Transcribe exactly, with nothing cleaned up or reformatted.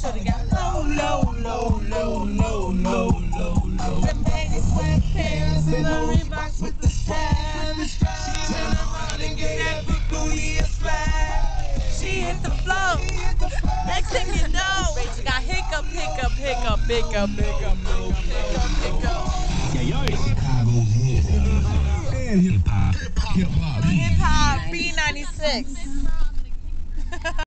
shorty got low, low, low, low, low, low, low, low. The baggy sweatpants and the Reeboks with the straps. She turn around and get that big booty a slap. She hit the floor. Next thing you know, Rachel got hiccup, hiccup, hiccup, hiccup, hiccup, hiccup, hiccup, hiccup. Yeah, y'all is Chicago's head. And hip hop. Hip hop. Hip hop, B ninety-six.